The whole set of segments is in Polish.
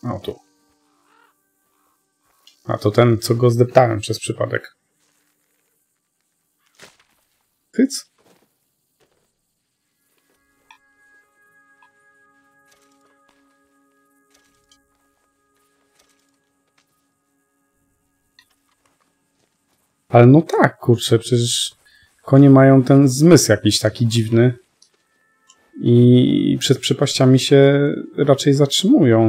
O, tu. A to ten, co go zdeptałem przez przypadek. Hyc? Ale no tak, kurczę, przecież konie mają ten zmysł jakiś taki dziwny i przed przepaściami się raczej zatrzymują.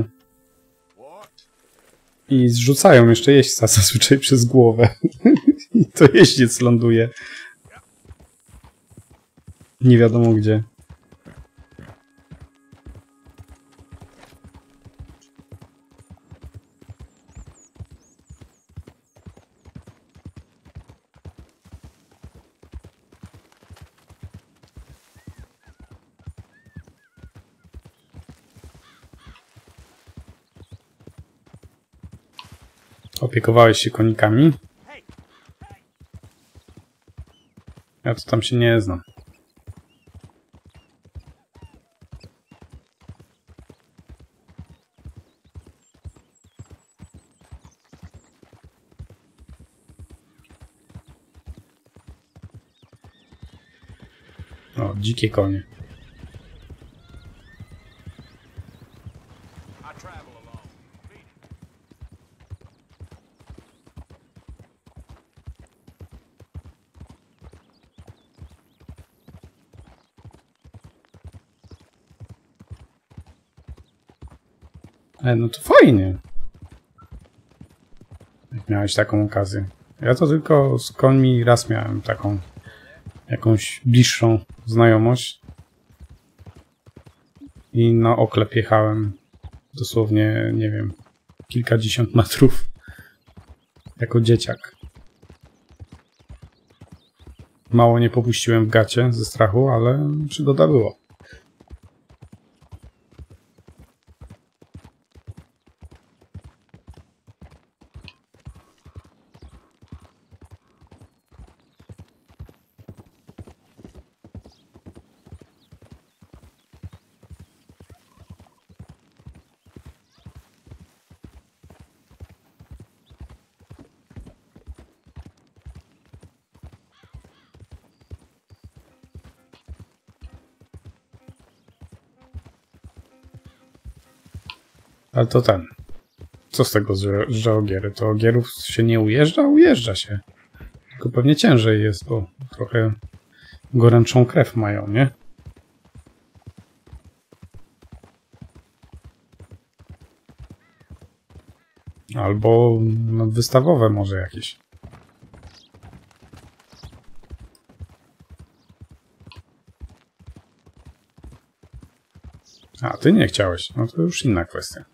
I zrzucają jeszcze jeźdźca zazwyczaj przez głowę. I to jeździec ląduje. Nie wiadomo gdzie. Opiekowałeś się konikami? Ja to tam się nie znam. O, dzikie konie. No to fajnie. Jak miałeś taką okazję. Ja to tylko z końmi raz miałem taką jakąś bliższą znajomość. I na oklep jechałem dosłownie, nie wiem, kilkadziesiąt metrów jako dzieciak. Mało nie popuściłem w gacie ze strachu, ale przygoda była. Ale to ten. Co z tego, że ogiery? To ogierów się nie ujeżdża? Ujeżdża się. Tylko pewnie ciężej jest, bo trochę goręczą krew mają, nie? Albo no, wystawowe może jakieś. A, ty nie chciałeś. No to już inna kwestia.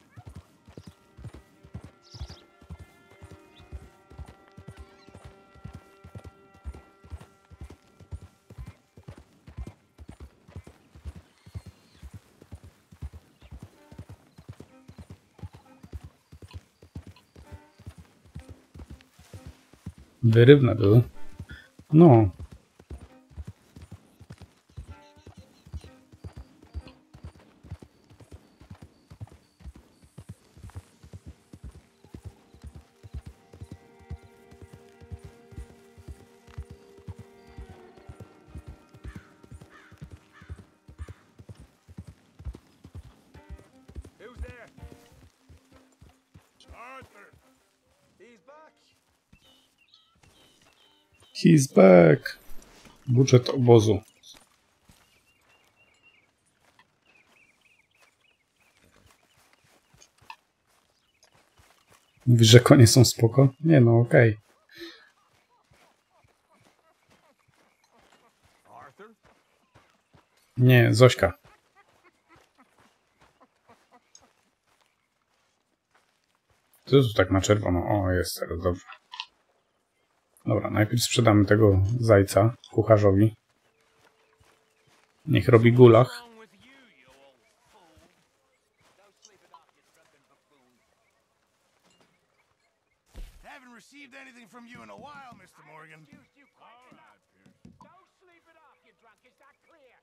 Wyrywne były. No. He's back. Budżet obozu. Mówisz, że konie są spoko? Nie no, okej. Nie, Zośka. Co tu tak na czerwono? O, jest teraz dobrze. Dobra, najpierw sprzedamy tego zajca kucharzowi. Niech robi gulach.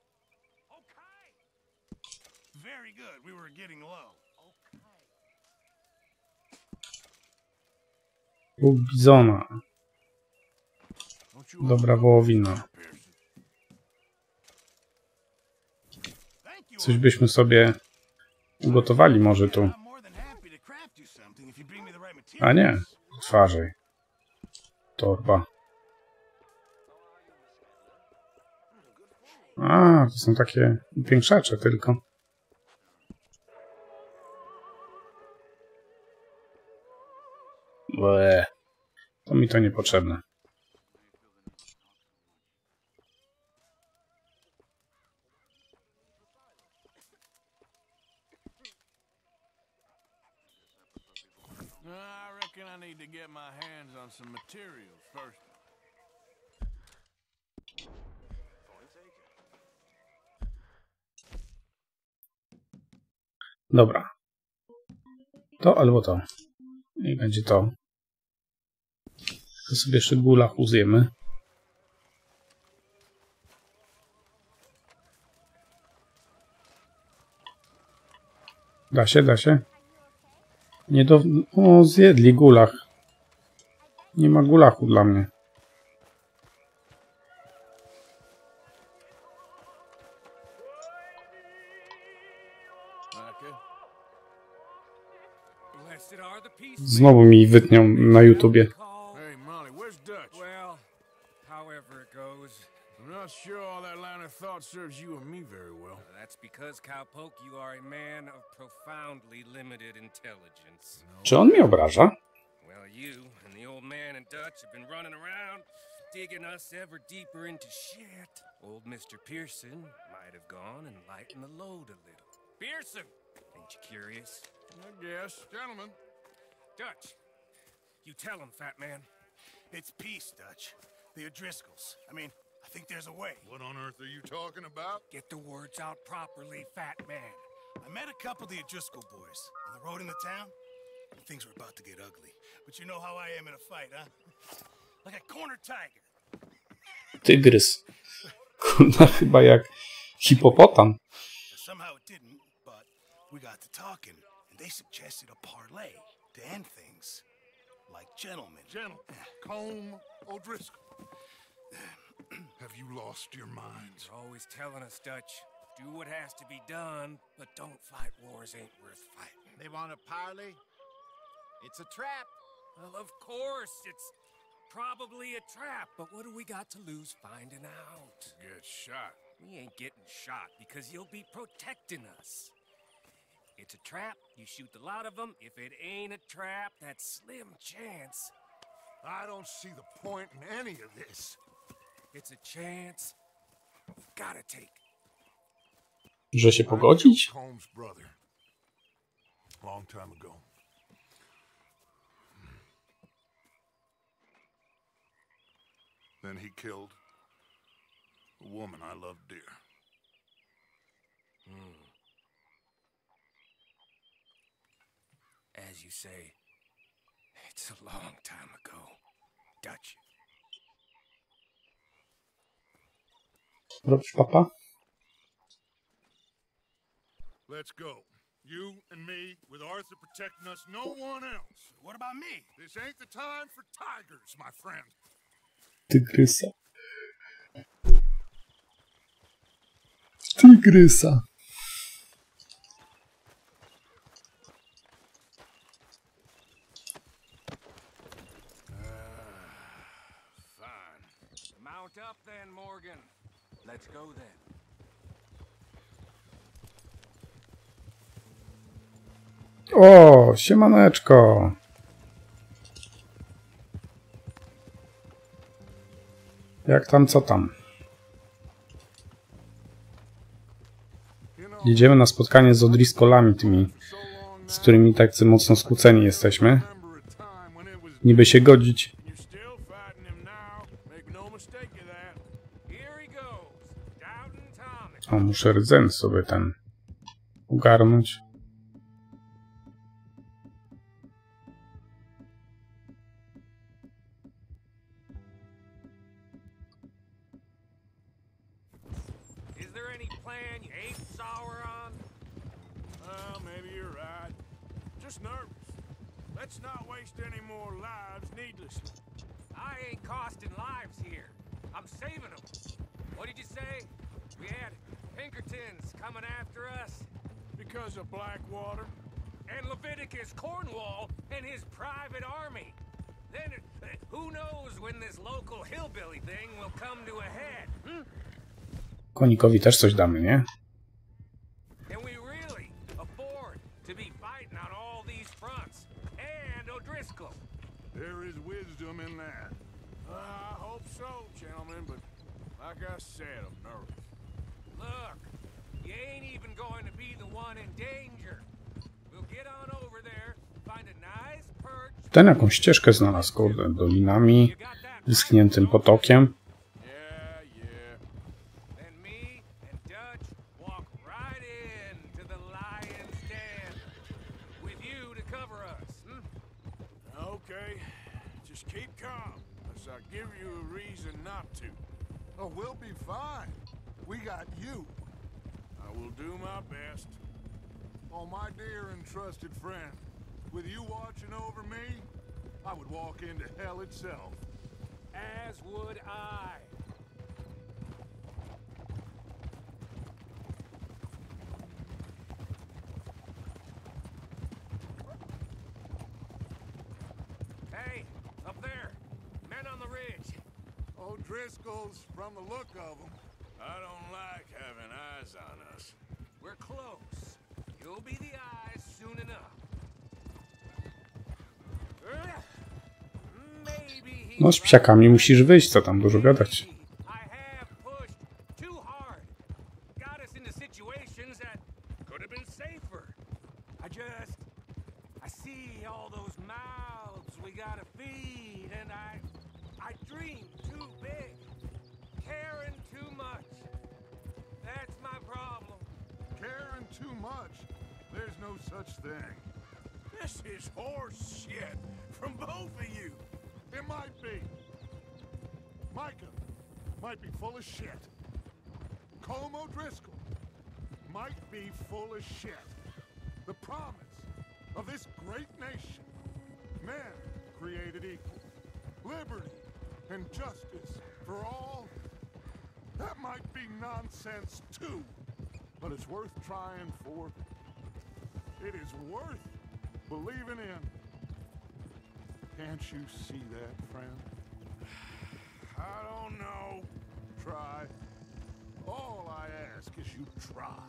Very good. We were getting low. Róg bizona. Dobra wołowina. Coś byśmy sobie ugotowali może tu. A nie, twarzy. Torba. A, to są takie upiększacze tylko. Łe. To mi to niepotrzebne. I reckon I need to get my hands on some materials first. Dobra. To albo to. I będzie to. To sobie jeszcze gulach uzjemy. Da się, da się. Nie do... O, zjedli gulach. Nie ma gulachu dla mnie. Znowu mi wytnią na YouTubie. Hey, Molly, where's Dutch? Well, however it goes. I'm not sure all that line of thought serves you and me very well. That's because, Cowpoke, you are a man of profoundly limited intelligence. Czy on mnie obraża? Well, you and the old man and Dutch have been running around, digging us ever deeper into shit. Old Mr. Pearson might have gone and lightened the load a little. Pearson! Ain't you curious? I guess. Gentlemen. Dutch, you tell him, fat man. It's peace, Dutch. The O'Driscolls. I mean, I think there's a way. What on earth are you talking about? Get the words out properly, fat man. I met a couple of the O'Driscoll boys on the road into town. And things were about to get ugly. But you know how I am in a fight, huh? Like a corner tiger. Tygrys. Kurna, chyba jak hipopotam. Somehow it didn't, but we got to talking, and they suggested a parlay to end things. Like gentlemen. Combe O'Driscoll. Have you lost your minds? You're always telling us, Dutch, do what has to be done, but don't fight wars ain't worth fighting. They want a parley? It's a trap. Well, of course, it's probably a trap, but what do we got to lose finding out? Get shot. We ain't getting shot because you'll be protecting us. It's a trap, you shoot the lot of them. If it ain't a trap, that's slim chance. I don't see the point in any of this. It's a chance we've gotta take. Że się pogodzić? Combs' brother. Long time ago. Then he killed a woman I loved dear. As you say, it's a long time ago, Dutch. Robisz papa? Let's go. You and me, with Arthur protecting us, no one else. What about me? This ain't the time for tigers, my friend. Tygrysa. Tygrysa. Fine. Mount up then, Morgan. Let's go then. O, siemaneczko. Jak tam, co tam? Jedziemy na spotkanie z O'Driscollami, tymi, z którymi tak mocno skłóceni jesteśmy. Niby się godzić. You're still fighting him now. Make no mistake of that. Here he goes, Doubting Tommy. O, muszę rdzen sobie ten ogarnąć. Is there any plan you ain't sour on? Well, maybe you're right. Just nervous. Let's not waste any more lives needlessly. I ain't costing lives here. I'm saving them. What did you say? We had Pinkertons coming after us? Because of Blackwater? And Leviticus Cornwall and his private army. Then, who knows when this local hillbilly thing will come to a head, hmm? Konikowi też coś damy, nie? Can we really afford to be fighting on all these fronts? And O'Driscoll. There is wisdom in that. I hope so, gentlemen, but like I said, I'm nervous. Look, you ain't even going to be the one in danger. We'll get on over there, find a nice perch. Ten jakąś ścieżkę znalazł, kurde, dolinami, wyschniętym potokiem. Yeah, yeah. Then me and Dutch walk right into the lion's den. With you to cover us, hmm? Okay, just keep calm, unless I give you a reason not to. Oh, we'll be fine. We got you. I will do my best. Oh, my dear and trusted friend. With you watching over me, I would walk into hell itself. As would I. Hey, up there. Men on the ridge. O'Driscoll's, from the look of them. I don't like having eyes on us. We're close. You'll be the eyes soon enough. Maybe he... No z psiakami musisz wyjść, co tam dużo gadać. I have pushed too hard. Got us into situations that could have been safer. I see all those mouths we gotta feed, and I dream too big, caring too much. That's my problem. Caring too much? There's no such thing. This is horse shit from both of you. It might be. Micah might be full of shit. Colm O'Driscoll might be full of shit. The promise of this great nation. Men created equal. Liberty and justice for all. That might be nonsense too. But it's worth trying for. It is worth believing in. Can't you see that, friend? I don't know. Try. All I ask is you try.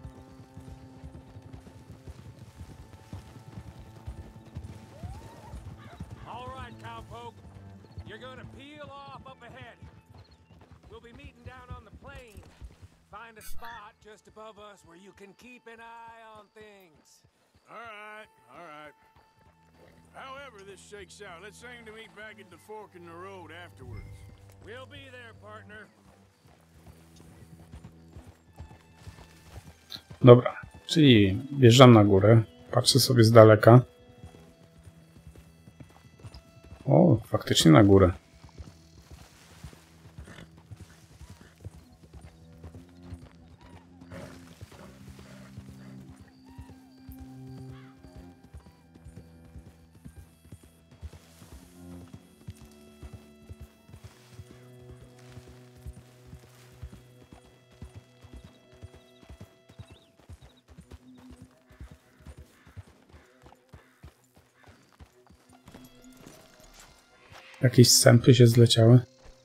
All right, cowpoke. You're gonna peel off up ahead. We'll be meeting down on the plain. Find a spot just above us where you can keep an eye on things. All right, all right. However this shakes out, let's aim to meet back at the fork in the road afterwards. We'll be there, partner. Dobra, czyli wjeżdżam na górę, patrzę sobie z daleka. O, faktycznie na górę. Jakieś sępy się zleciały.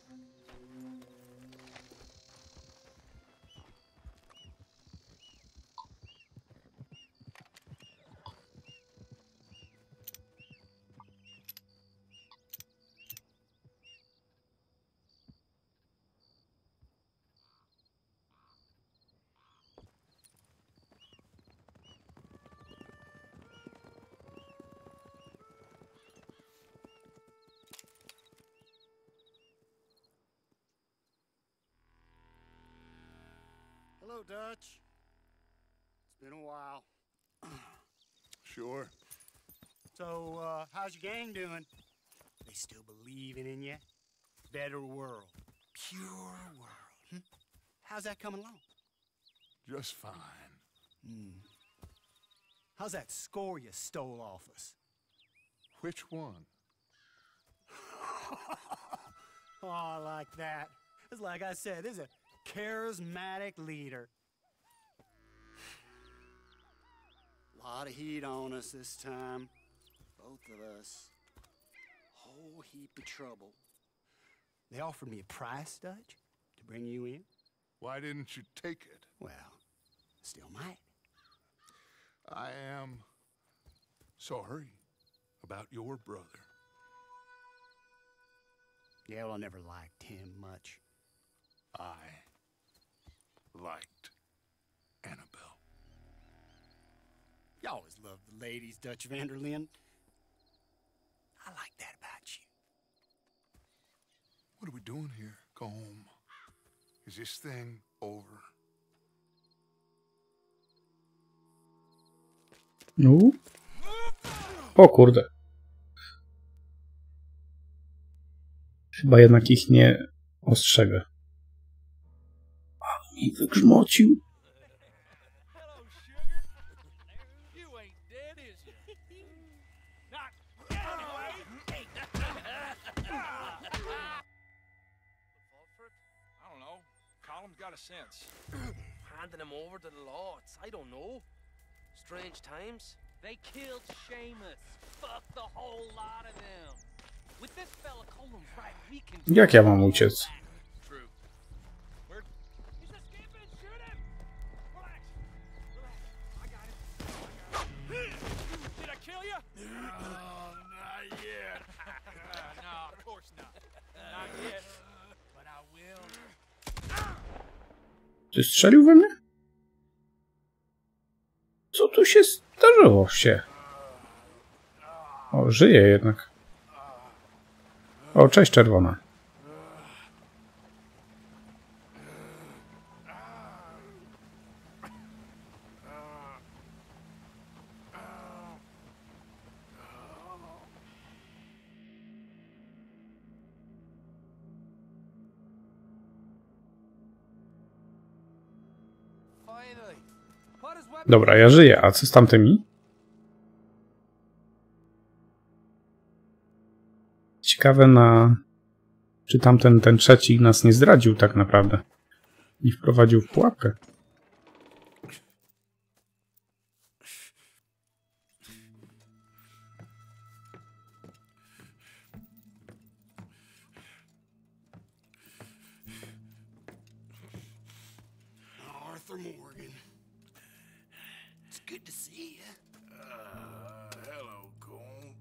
Hello, Dutch. It's been a while. Sure. So, how's your gang doing? They still believing in you? Better world. Pure world. Hmm? How's that coming along? Just fine. How's that score you stole off us? Which one? Oh, I like that. It's like I said, this is a charismatic leader. Lot of heat on us this time. Both of us. Whole heap of trouble. They offered me a price, Dutch, to bring you in. Why didn't you take it? Well, still might. I am sorry about your brother. Yeah, well, I never liked him much. I liked Annabelle. You always loved the ladies, Dutch Vanderlyn. I like that about you. What are we doing here? Go home. Is this thing over? No. O kurde. Chyba jednak ich nie ostrzegę. Ale mi wygrzmocił. Hello, sugar. You ain't dead, is you? Not anyway. I don't know. Colum's got a sense. Handing him over to the lords. I don't know. Strange times. They killed Seamus. Fuck the whole lot of them. With this fella Colum's right, we can. Jak ja mam uciec? True. Where? He's escaping. Shoot him. Relax. Relax. I got him. Did I kill you? Oh, not yet. No, of course not. Not yet. But I will. Ty strzelił we mnie? Co tu się zdarzyło się? O, żyje jednak. O, cześć czerwona. Finally. Put his weapon. Dobra, ja żyję, a co z tamtymi? Ciekawe czy ten trzeci nas nie zdradził tak naprawdę. I wprowadził w pułapkę. Arthur Morgan. It's good to see you. Hello, Cole.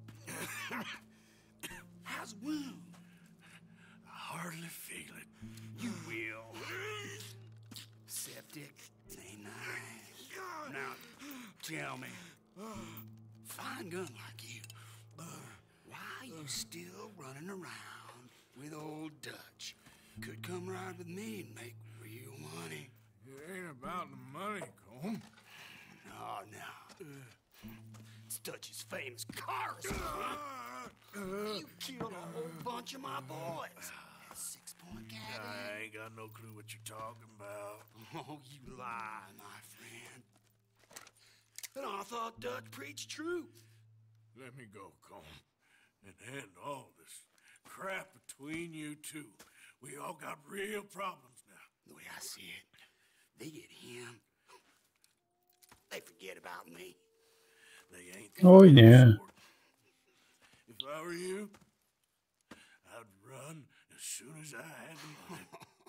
How's the wound? I hardly feel it. You will. Septic. Ain't nice. Now, tell me. Fine gun like you. Why you still running around with old Dutch? Could come right with me and make real money. It ain't about the money, Cole. No, no. It's Dutch's famous cars. You killed a whole bunch of my boys. That 6-point cabin. I ain't got no clue what you're talking about. Oh, you lie, my friend. And I thought Dutch preached truth. Let me go, Cole. And end all this crap between you two. We all got real problems now. The way I see it, they get him. They forget about me. They ain't. Oj nie. If I were you, I'd run as soon as I had the money.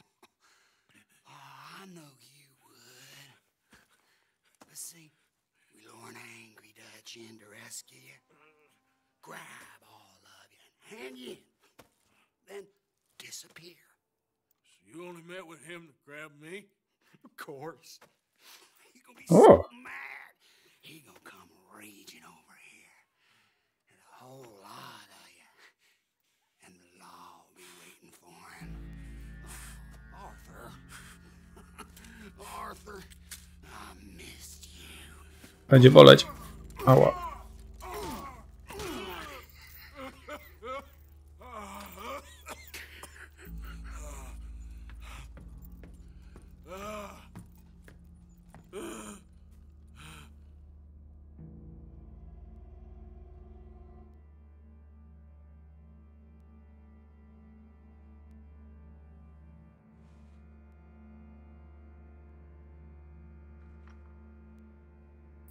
Oh, I know you would. But see, we lure an angry Dutch in to rescue you. Grab all of you and hand you in. Then disappear. So you only met with him to grab me? Of course. He gonna be Oh. so mad. He gonna come raging over here. And a whole lot of you. And the law will be waiting for him. Oh, Arthur. Arthur, I missed you. Będzie boleć. Ała.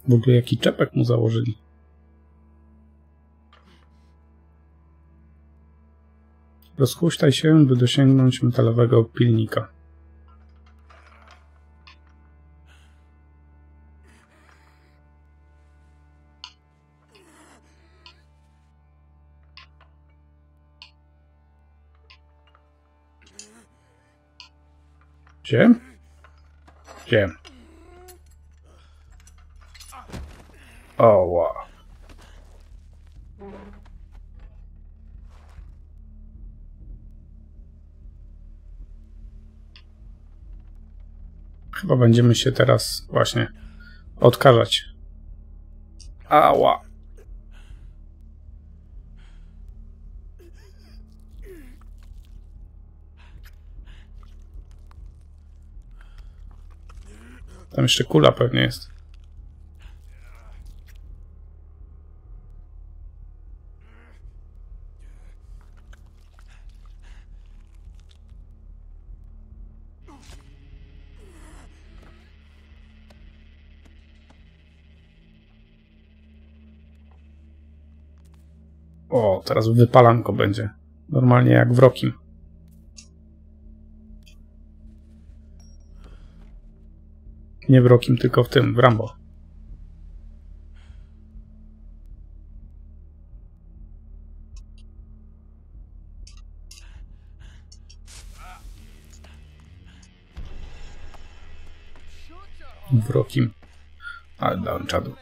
W ogóle jaki czepek mu założyli. Rozhuśtaj się, by dosięgnąć metalowego pilnika. Gdzie? Gdzie? O, wow. Chyba będziemy się teraz właśnie odkażać. Ała. Tam jeszcze kula pewnie jest. O, teraz wypalanko będzie. Normalnie jak w Rockim. Nie w Rockim, tylko w tym, w Rambo. W Rockim. Ale dałem czadu.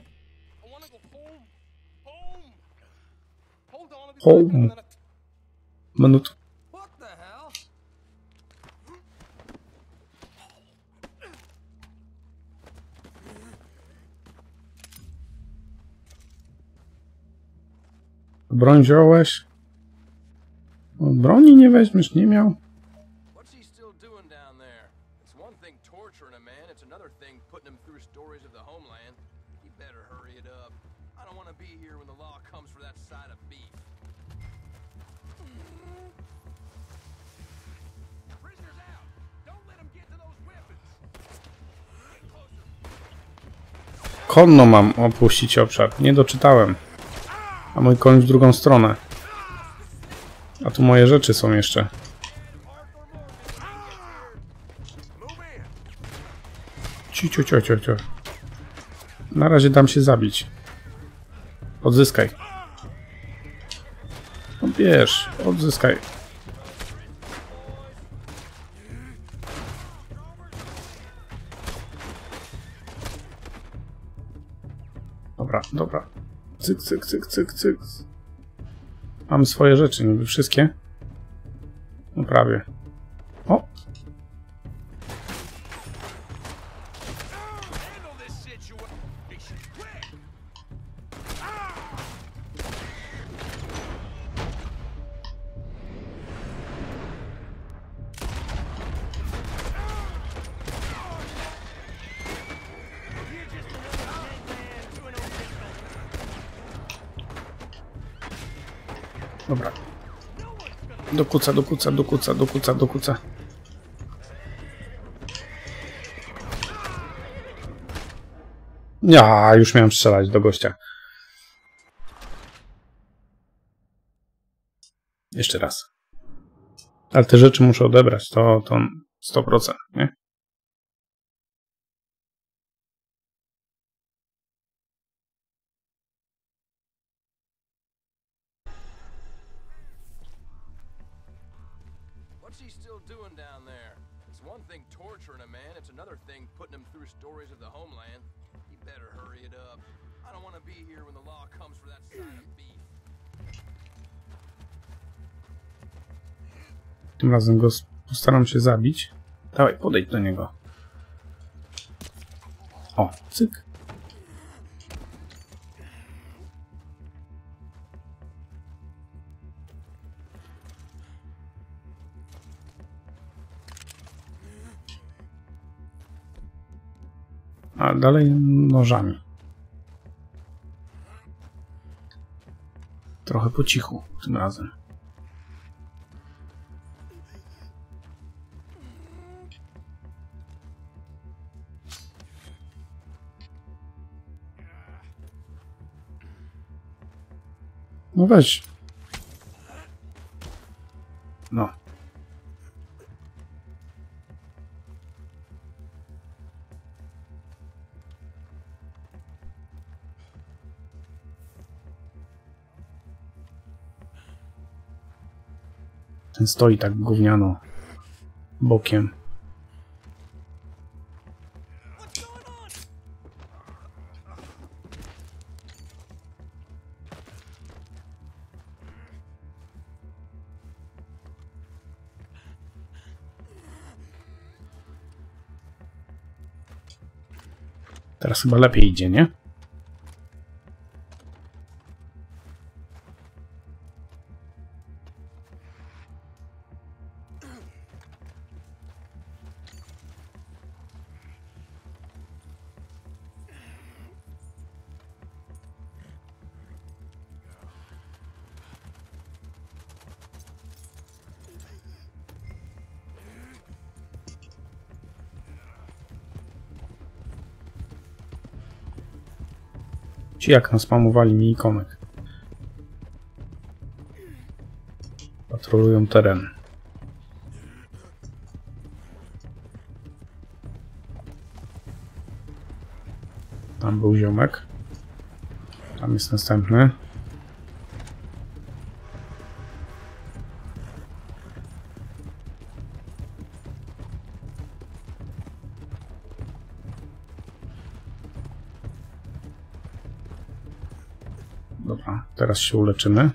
Home. Minut. Broń wziąłeś? Broni nie weźmiesz, nie miał. What's he still doing down there? It's one thing torturing a man, it's another thing putting him through stories of the homeland. He better hurry it up. I don't want to be here when the law comes for that side of beef. Prisoners out! Don't let him get to those weapons! Get closer! Konno mam opuścić obszar. Nie doczytałem. A mój koń w drugą stronę. A tu moje rzeczy są jeszcze. Cicio. Na razie dam się zabić. Odzyskaj. No bierz, odzyskaj. Dobra. Cyk. Mam swoje rzeczy, niby wszystkie. No prawie. O! Dobra. Dokuca. Ja, już miałem strzelać do gościa. Jeszcze raz. Ale te rzeczy muszę odebrać, to 100%, nie? What's he still doing down there? It's one thing torturing a man, it's another thing putting him through stories of the homeland. He better hurry it up. I don't want to be here when the law comes for that side of beef. Tym razem go postaram się zabić. Dawaj, podejdź do niego. O, cyk. A dalej nożami. Trochę po cichu tym razem. No weź. No. Ten stoi tak gówniano bokiem. Teraz chyba lepiej idzie, nie? Ci jak nas spamowali mi ikonek. Patrolują teren. Tam był ziomek. Tam jest następny. Dobra, teraz się uleczymy.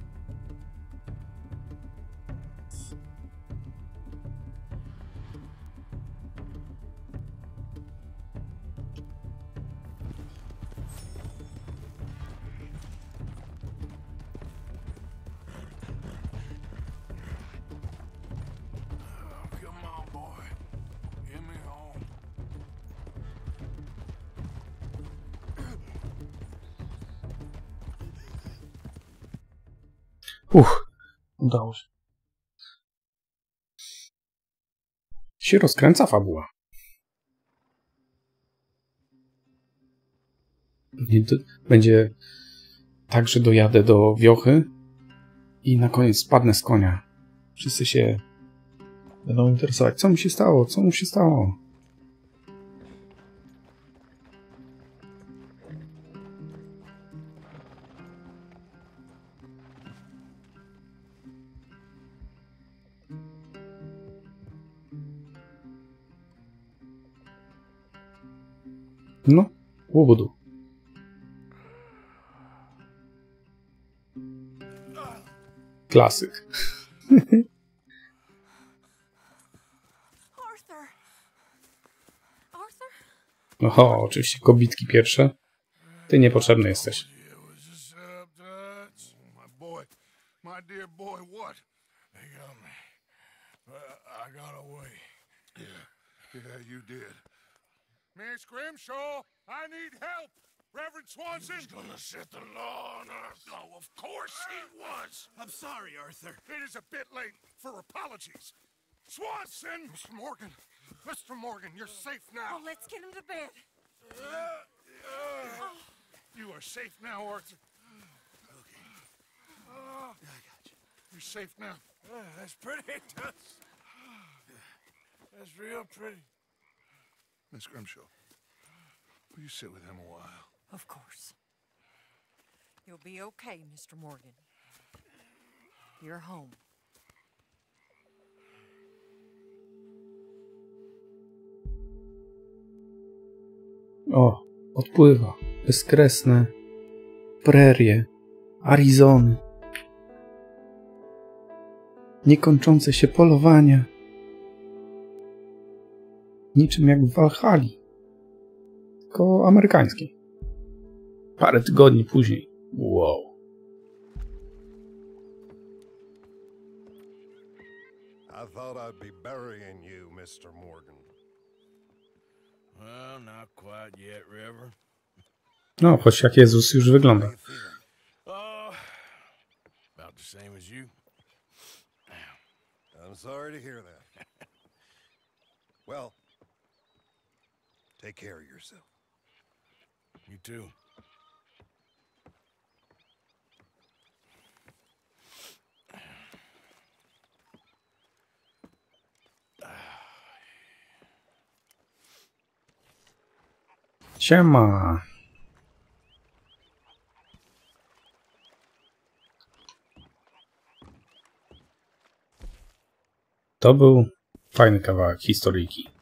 Come on, boy. Get me home. Udało się. Się rozkręca fabuła. Będzie tak, że dojadę do wiochy i na koniec spadnę z konia. Wszyscy się będą interesować. Co mu się stało? Co mu się stało? No, łobudu. Klasyk. Arthur. Arthur? Oho, oczywiście kobitki pierwsze. Ty niepotrzebny jesteś. My boy, my dear boy, what? They got me. I got away. Yeah, you did. Miss Grimshaw, I need help. Reverend Swanson. He's gonna set the law on us. Oh, of course he was. I'm sorry, Arthur. It is a bit late for apologies. Swanson! Mr. Morgan, you're safe now. Oh, let's get him to bed. You are safe now, Arthur. Okay. I got you. You're safe now. That's pretty. That's real pretty. Miss Grimshaw, will you sit with him a while? Of course. You'll be okay, Mr. Morgan. You're home. O, odpływa. Bezkresne prerie, Arizony. Niekończące się polowania. Niczym jak w Walhali. Tylko amerykańskiej. Parę tygodni później. Wow. I thought I'd be burying you, Mr. Morgan. Well, not quite yet, Reverend. No, choć jak Jezus już wygląda. About the same as you. I'm sorry to hear that. Well, take care of yourself. You too. Siema. To był fajny kawałek historyjki.